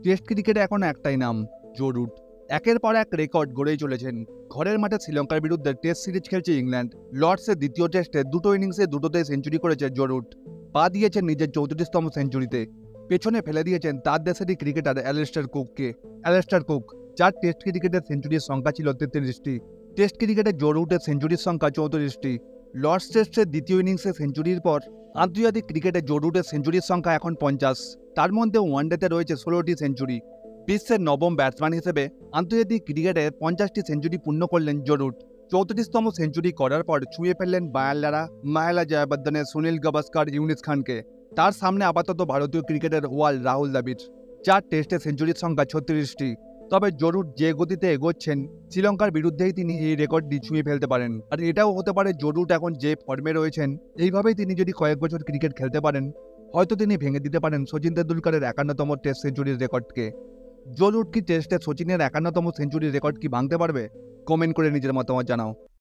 Test ক্রিকেটে এখন একটাই নাম, জো রুট। একের পর এক রেকর্ড গড়েই চলেছেন। ঘরের মাঠে শ্রীলঙ্কার বিরুদ্ধে টেস্ট সিরিজ খেলছে ইংল্যান্ড। লর্ডসের দ্বিতীয় টেস্টে দুটো ইনিংসে দুটোতেই সেঞ্চুরি করেছে জো রুট। পা দিয়েছেন নিজের 34তম সেঞ্চুরিতে। পেছনে ফেলে দিয়েছেন তার দেশেরই ক্রিকেটার অ্যালেস্টার কুক, যার টেস্ট ক্রিকেটের সেঞ্চুরির সংখ্যা ছিল 33টি। টেস্ট ক্রিকেটে জো রুটের সেঞ্চুরির সংখ্যা 34টি। লর্ডস টেস্টের দ্বিতীয় ইনিংসে সেঞ্চুরির পর আন্তর্জাতিক ক্রিকেটে জো রুটের সেঞ্চুরির সংখ্যা এখন 50। তার মধ্যে ওয়ানডেতে রয়েছে 16টি সেঞ্চুরি। বিশ্বের নবম ব্যাটসম্যান হিসেবে আন্তর্জাতিক ক্রিকেটে 50টি সেঞ্চুরি পূর্ণ করলেন জো রুট। 34তম সেঞ্চুরি করার পর ছুঁয়ে ফেললেন মাহেলা জয়াবর্ধনে, সুনীল গাভাস্কার, ইউনিস খানকে। তার সামনে আপাতত ভারতীয় ক্রিকেটের ওয়াল রাহুল দ্রাবিড়, যার টেস্টে সেঞ্চুরির সংখ্যা 36টি। তবে জো রুট যে গতিতে এগোচ্ছেন, শ্রীলঙ্কার বিরুদ্ধেই তিনি এই রেকর্ডটি ছুঁয়ে ফেলতে পারেন। আর এটাও হতে পারে জো রুট এখন যে ফর্মে রয়েছেন, এইভাবেই তিনি যদি কয়েক বছর ক্রিকেট খেলতে পারেন, হয়তো তিনি ভেঙে দিতে পারেন সচিন তেন্ডুলকরের 51তম টেস্ট সেঞ্চুরির রেকর্ডকে। জো রুট কি টেস্টে সচিনের 51তম সেঞ্চুরির রেকর্ড কি ভাঙতে পারবে? কমেন্ট করে নিজের মতামত জানাও।